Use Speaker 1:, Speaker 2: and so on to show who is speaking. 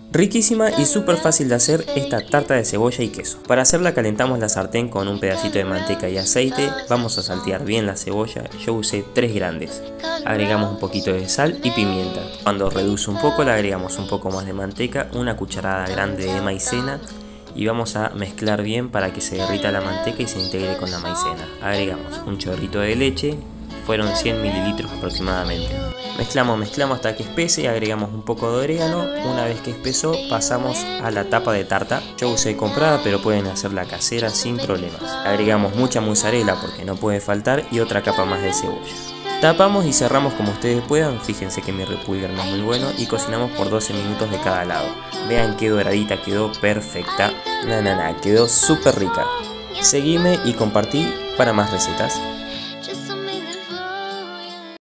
Speaker 1: Riquísima y súper fácil de hacer esta tarta de cebolla y queso. Para hacerla calentamos la sartén con un pedacito de manteca y aceite, vamos a saltear bien la cebolla, yo usé 3 grandes. Agregamos un poquito de sal y pimienta. Cuando reduce un poco le agregamos un poco más de manteca, una cucharada grande de maicena y vamos a mezclar bien para que se derrita la manteca y se integre con la maicena. Agregamos un chorrito de leche, fueron 100 mililitros aproximadamente. Mezclamos hasta que espese y agregamos un poco de orégano. Una vez que espesó pasamos a la tapa de tarta. Yo usé comprada pero pueden hacerla casera sin problemas. Agregamos mucha mozzarella porque no puede faltar y otra capa más de cebolla. Tapamos y cerramos como ustedes puedan, fíjense que mi repulgue no es muy bueno y cocinamos por 12 minutos de cada lado. Vean qué doradita quedó, perfecta. Quedó súper rica. Seguime y compartí para más recetas.